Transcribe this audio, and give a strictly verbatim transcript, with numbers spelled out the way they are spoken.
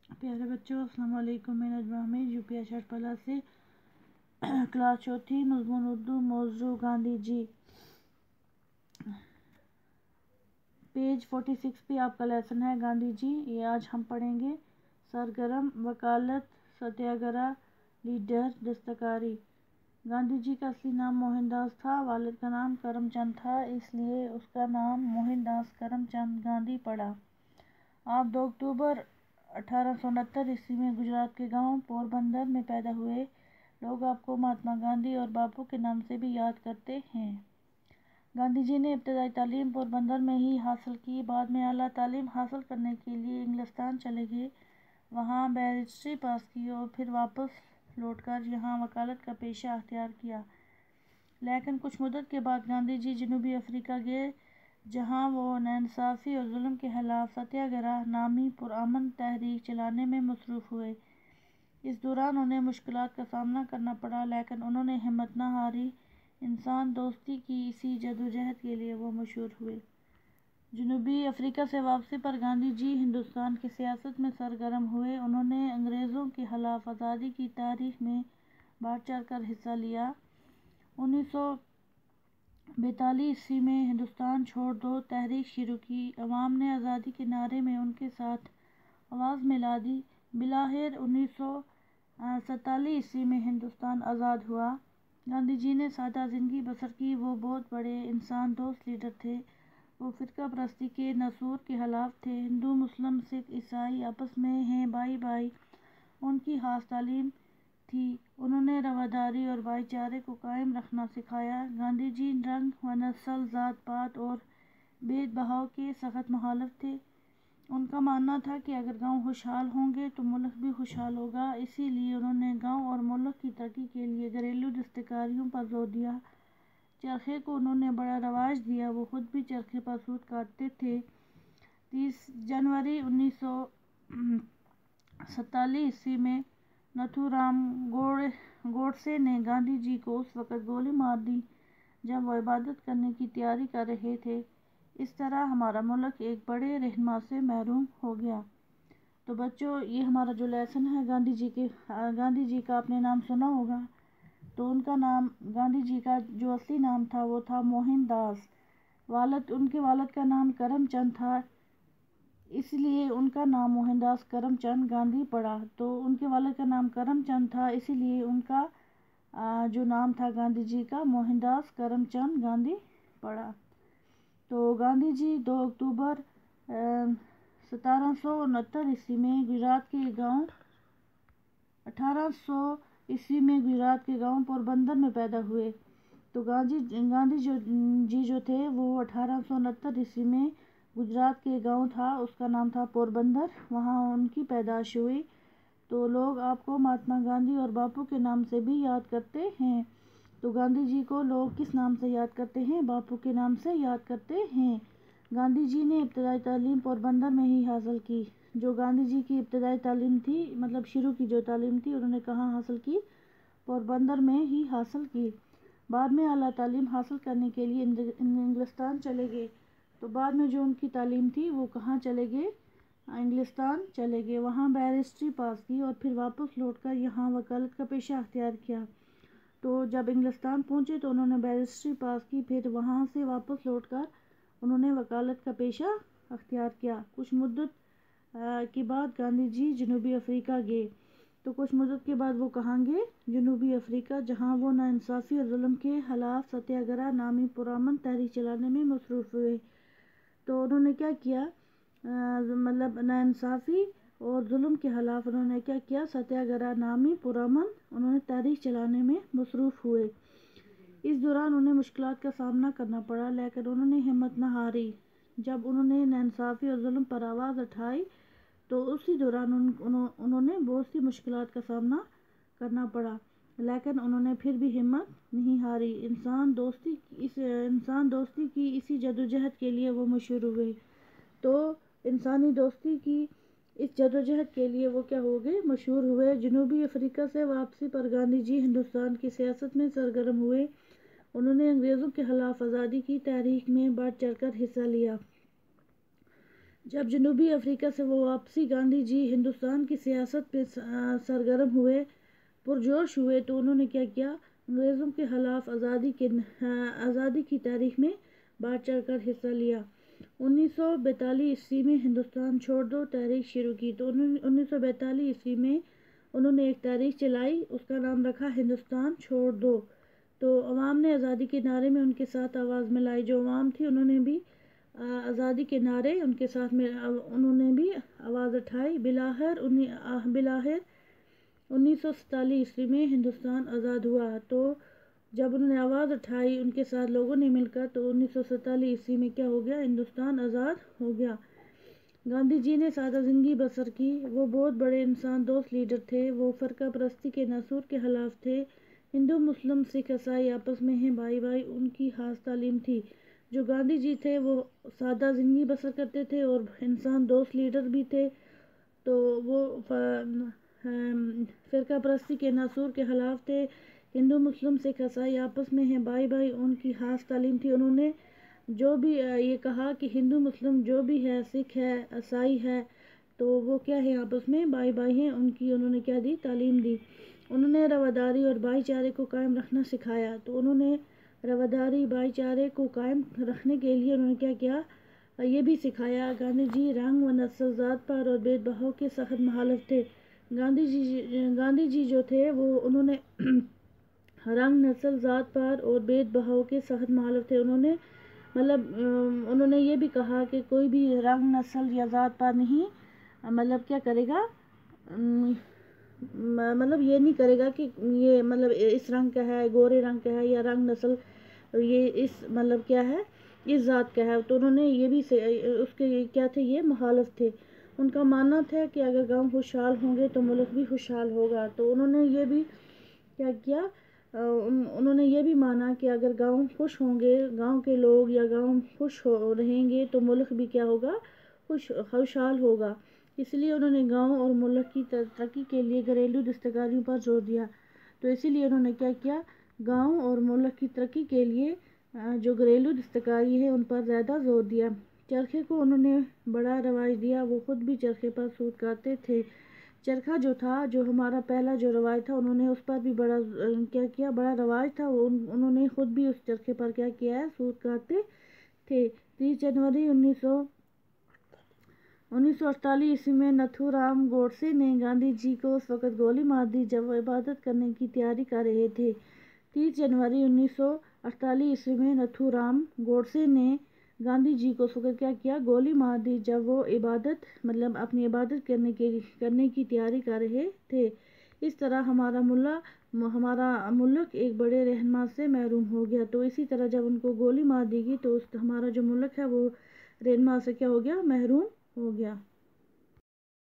پیارے بچوں، السلام علیکم۔ میں نجمہ حمید یو پی اشرف پلہ سے کلاس چوتھی، مضمون اردو، موضوع Gandhi ji. Page forty six پہ آپ کا لیسن ہے گاندھی جی۔ یہ آج ہم پڑھیں گے۔ سرگرم، وکالت، ستیاگرہ، لیڈر، دستکاری۔ گاندھی جی کا اصلی نام موہن داس تھا۔ والد کا نام کرم چند تھا، اس لیے اس کا نام موہن داس کرم چند گاندھی پڑا۔ آپ دو اکتوبر اٹھارہ سو انہتر عیسوی میں گجرات کے گاؤں پوربندر میں پیدا ہوئے۔ لوگ آپ کو مہاتما گاندھی اور باپو کے نام سے بھی یاد کرتے ہیں۔ گاندھی جی نے ابتدائی تعلیم پوربندر میں ہی حاصل کی۔ بعد میں اعلیٰ تعلیم حاصل کرنے کے لیے انگلستان چلے گئے، وہاں بیرسٹری پاس کی اور پھر واپس لوٹ کر یہاں وکالت کا پیشہ اختیار کیا۔ لیکن کچھ مدت کے بعد گاندھی جی جنوبی افریقہ گئے، جہاں وہ ناانصافی اور ظلم کے خلاف ستیاگرہ نامی پرامن تحریک چلانے میں مصروف ہوئے۔ اس دوران انہیں مشکلات کا سامنا کرنا پڑا، لیکن انہوں نے ہمت نہ ہاری۔ انسان دوستی کی اسی جدوجہد کے لیے وہ مشہور ہوئے۔ جنوبی افریقہ سے واپسی پر گاندھی جی ہندوستان کی سیاست میں سرگرم ہوئے۔ انہوں نے انگریزوں کے خلاف آزادی کی تحریک میں بڑھ چڑھ کر حصہ لیا۔ انیس سو بیتالیس عیسوی میں ہندوستان چھوڑ دو تحریک شروع کی۔ عوام نے آزادی کے نعرے میں ان کے ساتھ آواز ملا دی۔ بالآخر انیس سو سینتالیس عیسوی میں ہندوستان آزاد ہوا۔ گاندھی جی نے سادہ زندگی بسر کی۔ وہ بہت بڑے انسان دوست لیڈر تھے۔ وہ فرقہ پرستی کے نسور کے خلاف تھے۔ ہندو، مسلم، سکھ، عیسائی آپس میں ہیں بھائی بھائی، ان کی خاص تعلیم تھی۔ انہوں نے رواداری اور بھائی چارے کو قائم رکھنا سکھایا۔ گاندھی جی رنگ و نسل، ذات پات اور بھید بھاؤ کے سخت مخالف تھے۔ ان کا ماننا تھا کہ اگر گاؤں خوشحال ہوں گے تو ملک بھی خوشحال ہوگا۔ اسی لیے انہوں نے گاؤں اور ملک کی ترقی کے لیے گھریلو دستکاریوں پر زور دیا۔ چرخے کو انہوں نے بڑا رواج دیا۔ وہ خود بھی چرخے پر سوت کاٹتے تھے۔ تیس جنوری انیس سو سینتالیس عیسوی میں ناتھو رام گوڈسے نے گاندھی جی کو اس وقت گولی مار دی جب وہ عبادت کرنے کی تیاری کر رہے تھے۔ اس طرح ہمارا ملک ایک بڑے رہنما سے محروم ہو گیا۔ تو بچوں، یہ ہمارا جو لیسن ہے گاندھی جی کے گاندھی جی کا آپ نے نام سنا ہوگا۔ تو ان کا نام گاندھی جی کا جو اصلی نام تھا وہ تھا موہن داس۔ والد ان کے والد کا نام کرم چند تھا، اس لیے ان کا نام موہن داس کرم چند گاندھی پڑا۔ تو ان کے والد کا نام کرم چند تھا، اسی لیے ان کا جو نام تھا گاندھی جی کا موہن داس کرم چند گاندھی پڑا۔ تو گاندھی جی دو اکتوبر سترہ سو انہتر عیسوی میں گجرات کے گاؤں اٹھارہ سو عیسوی میں گجرات کے گاؤں پوربندر میں پیدا ہوئے۔ تو گاندھی گاندھی جی جو تھے وہ اٹھارہ سو انہتر عیسوی میں گجرات کے گاؤں تھا، اس کا نام تھا پوربندر، وہاں ان کی پیدائش ہوئی۔ تو لوگ آپ کو مہاتما گاندھی اور باپو کے نام سے بھی یاد کرتے ہیں۔ تو گاندھی جی کو لوگ کس نام سے یاد کرتے ہیں؟ باپو کے نام سے یاد کرتے ہیں۔ گاندھی جی نے ابتدائی تعلیم پوربندر میں ہی حاصل کی۔ جو گاندھی جی کی ابتدائی تعلیم تھی، مطلب شروع کی جو تعلیم تھی، انہوں نے کہاں حاصل کی؟ پوربندر میں ہی حاصل کی۔ بعد میں اعلیٰ تعلیم حاصل کرنے کے لیے انگلستان چلے گئے۔ تو بعد میں جو ان کی تعلیم تھی وہ کہاں چلے گئے؟ انگلستان چلے گئے، وہاں بیرسٹری پاس کی اور پھر واپس لوٹ کر یہاں وکالت کا پیشہ اختیار کیا۔ تو جب انگلستان پہنچے تو انہوں نے بیرسٹری پاس کی، پھر وہاں سے واپس لوٹ کر انہوں نے وکالت کا پیشہ اختیار کیا۔ کچھ مدت کے بعد گاندھی جی جنوبی افریقہ گئے۔ تو کچھ مدت کے بعد وہ کہاں گئے؟ جنوبی افریقہ، جہاں وہ ناانصافی اور ظلم کے خلاف ستیاگرہ نامی پرامن تحریک چلانے میں مصروف ہوئے۔ تو انہوں نے کیا کیا؟ مطلب ناانصافی اور ظلم کے خلاف انہوں نے کیا کیا؟ ستیاگرہ نامی پرامن انہوں نے تحریک چلانے میں مصروف ہوئے۔ اس دوران انہیں مشکلات کا سامنا کرنا پڑا، لیکن انہوں نے ہمت نہ ہاری۔ جب انہوں نے ناانصافی اور ظلم پر آواز اٹھائی تو اسی دوران انہوں نے بہت سی مشکلات کا سامنا کرنا پڑا، لیکن انہوں نے پھر بھی ہمت نہیں ہاری۔ انسان دوستی اس انسان دوستی کی اسی جدوجہد کے لیے وہ مشہور ہوئے۔ تو انسانی دوستی کی اس جدوجہد کے لیے وہ کیا ہو گئے؟ مشہور ہوئے۔ جنوبی افریقہ سے واپسی پر گاندھی جی ہندوستان کی سیاست میں سرگرم ہوئے۔ انہوں نے انگریزوں کے خلاف آزادی کی تحریک میں بڑھ چڑھ کر حصہ لیا۔ جب جنوبی افریقہ سے وہ واپسی گاندھی جی ہندوستان کی سیاست پہ سرگرم ہوئے، پرجوش ہوئے، تو انہوں نے کیا کیا، انگریزوں کے خلاف آزادی کے آزادی کی تاریخ میں بڑھ چڑھ کر حصہ لیا۔ انیس سو بیتالیس عیسوی میں ہندوستان چھوڑ دو تحریک شروع کی۔ تو انیس سو بیتالیس عیسوی میں انہوں نے ایک تحریک چلائی، اس کا نام رکھا ہندوستان چھوڑ دو۔ تو عوام نے آزادی کے نعرے میں ان کے ساتھ آواز ملائی، جو عوام تھی انہوں نے بھی آزادی کے نعرے ان کے ساتھ میں انہوں نے بھی آواز اٹھائی۔ بلاخر بلاخر انیس سو ستالیس عیسوی میں ہندوستان آزاد ہوا۔ تو جب انہوں نے آواز اٹھائی ان کے ساتھ لوگوں نے مل کر، تو انیس سو ستالیس عیسوی میں کیا ہو گیا، ہندوستان آزاد ہو گیا۔ گاندھی جی نے سادہ زندگی بسر کی، وہ بہت بڑے انسان دوست لیڈر تھے، وہ فرقہ پرستی کے ناسور کے خلاف تھے۔ ہندو مسلم سکھ عیسائی آپس میں ہیں بھائی بھائی، ان کی خاص تعلیم تھی۔ جو گاندھی جی تھے وہ سادہ زندگی بسر کرتے تھے اور انسان دوست لیڈر بھی تھے، تو وہ فرقہ پرستی کے ناسور کے خلاف تھے۔ ہندو مسلم سکھ عیسائی آپس میں ہیں بھائی بھائی، ان کی خاص تعلیم تھی۔ انہوں نے جو بھی یہ کہا کہ ہندو مسلم جو بھی ہے، سکھ ہے، عیسائی ہے، تو وہ کیا ہے، آپس میں بھائی بھائی ہیں، ان کی انہوں نے کیا دی، تعلیم دی۔ انہوں نے رواداری اور بھائی چارے کو قائم رکھنا سکھایا۔ تو انہوں نے رواداری بھائی چارے کو قائم رکھنے کے لیے انہوں نے کیا کیا، یہ بھی سکھایا۔ گاندھی جی رنگ و نسل، ذات پات اور بھید بھاؤ کے سخت مخالف تھے۔ گاندھی جی گاندھی جی جو تھے وہ انہوں نے رنگ، نسل، ذات پات اور بھید بھاؤ کے سخت مخالف تھے۔ انہوں نے مطلب انہوں نے یہ بھی کہا کہ کوئی بھی رنگ، نسل یا ذات پات نہیں مطلب کیا کرے گا، مطلب یہ نہیں کرے گا کہ یہ مطلب اس رنگ کا ہے، گورے رنگ کا ہے، یا رنگ نسل یہ اس مطلب کیا ہے، اس ذات کا ہے۔ تو انہوں نے یہ بھی اس کے کیا تھے، یہ مخالف تھے۔ ان کا ماننا تھا کہ اگر گاؤں خوشحال ہوں گے تو ملک بھی خوشحال ہوگا۔ تو انہوں نے یہ بھی کیا کیا، انہوں نے یہ بھی مانا کہ اگر گاؤں خوش ہوں گے، گاؤں کے لوگ یا گاؤں خوش ہو رہیں گے تو ملک بھی کیا ہوگا، خوش خوشحال ہوگا۔ اس لیے انہوں نے گاؤں اور ملک کی ترقی کے لیے گھریلو دستکاریوں پر زور دیا۔ تو اسی لیے انہوں نے کیا کیا، گاؤں اور ملک کی ترقی کے لیے جو گھریلو دستکاری ہے ان پر زیادہ زور دیا۔ چرخے کو انہوں نے بڑا رواج دیا، وہ خود بھی چرخے پر سوت کاٹتے تھے۔ چرخہ جو تھا، جو ہمارا پہلا جو رواج تھا، انہوں نے اس پر بھی بڑا کیا کیا، بڑا رواج تھا، انہوں نے خود بھی اس چرخے پر کیا کیا ہے، سوت کاٹتے تھے۔ تیس جنوری انیس سو انیس سو اڑتالیس عیسوی میں نتھو رام گوڈسے نے گاندھی جی کو اس وقت گولی مار دی جب وہ عبادت کرنے کی تیاری کر رہے تھے۔ تیس جنوری انیس سو اڑتالیس عیسوی میں نتھو رام گوڈسے نے گاندھی جی کو اس وقت کیا کیا، گولی مار دی جب وہ عبادت مطلب اپنی عبادت کرنے کے کرنے کی تیاری کر رہے تھے۔ اس طرح ہمارا ملا ہمارا ملک ایک بڑے رہنما سے محروم ہو گیا۔ تو اسی طرح جب ان کو گولی مار دی گئی تو اس ہمارا جو ملک ہے وہ رہنما سے کیا ہو گیا، محروم ہو گیا۔